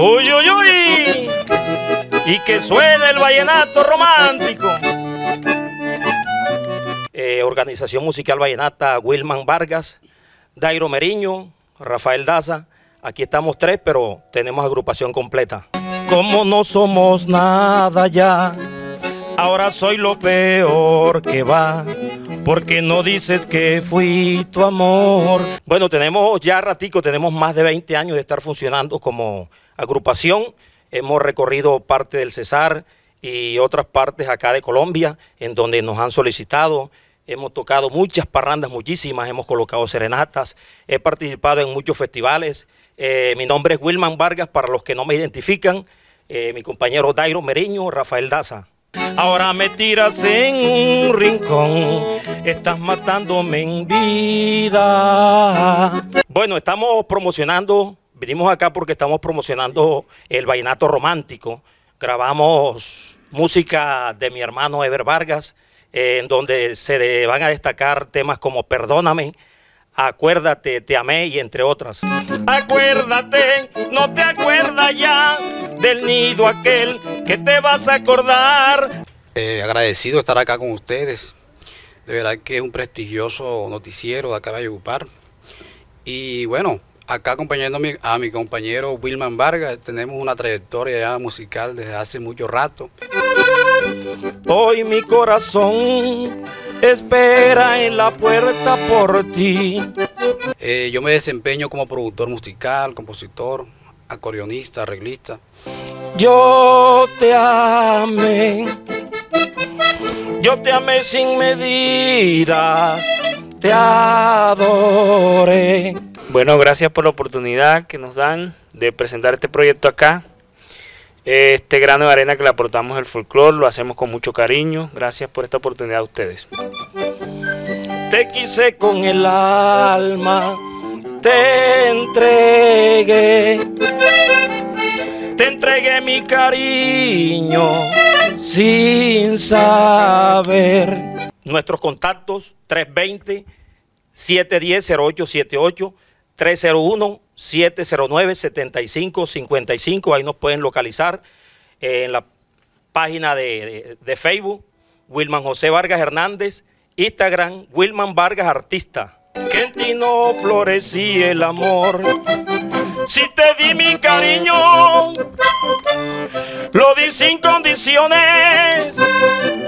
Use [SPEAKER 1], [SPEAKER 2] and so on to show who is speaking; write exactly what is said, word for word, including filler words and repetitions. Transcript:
[SPEAKER 1] Uy, uy, uy. Y que suene el vallenato romántico. Eh, Organización Musical Vallenata, Wilman Vargas, Dairo Meriño, Rafael Daza. Aquí estamos tres, pero tenemos agrupación completa. Como no somos nada ya, ahora soy lo peor que va, porque no dices que fui tu amor. Bueno, tenemos ya ratico, tenemos más de veinte años de estar funcionando como agrupación. Hemos recorrido parte del Cesar y otras partes acá de Colombia, en donde nos han solicitado. Hemos tocado muchas parrandas, muchísimas, hemos colocado serenatas, he participado en muchos festivales. Eh, mi nombre es Wilman Vargas, para los que no me identifican, eh, mi compañero Dairo Meriño, Rafael Daza. Ahora me tiras en un rincón, estás matándome en vida. Bueno, estamos promocionando, vinimos acá porque estamos promocionando el vallenato romántico. Grabamos música de mi hermano Ever Vargas, eh, en donde se van a destacar temas como Perdóname, Acuérdate, Te amé y entre otras. Acuérdate, no te acuerdas ya del nido aquel que te vas a acordar.
[SPEAKER 2] Eh, agradecido de estar acá con ustedes. De verdad que es un prestigioso noticiero de acá de Valledupar. Y bueno, acá acompañando a mi, a mi compañero Wilman Vargas, tenemos una trayectoria ya musical desde hace mucho rato.
[SPEAKER 1] Hoy mi corazón espera en la puerta por ti.
[SPEAKER 2] Eh, yo me desempeño como productor musical, compositor, acordeonista, arreglista.
[SPEAKER 1] Yo te amé, yo te amé sin medidas, te adoré.
[SPEAKER 3] Bueno, gracias por la oportunidad que nos dan de presentar este proyecto acá. Este grano de arena que le aportamos el folclore, lo hacemos con mucho cariño. Gracias por esta oportunidad a ustedes.
[SPEAKER 1] Te quise con el alma, te entregué, te entregué mi cariño sin saber. Nuestros contactos: tres dos cero, siete uno cero, cero ocho siete ocho, tres cero uno, siete cero nueve, siete cinco cinco cinco. Ahí nos pueden localizar eh, en la página de, de, de Facebook, Wilman José Vargas Hernández, Instagram, Wilman Vargas Artista. Que en ti no florecía el amor, si te di mi cariño, lo di sin condiciones.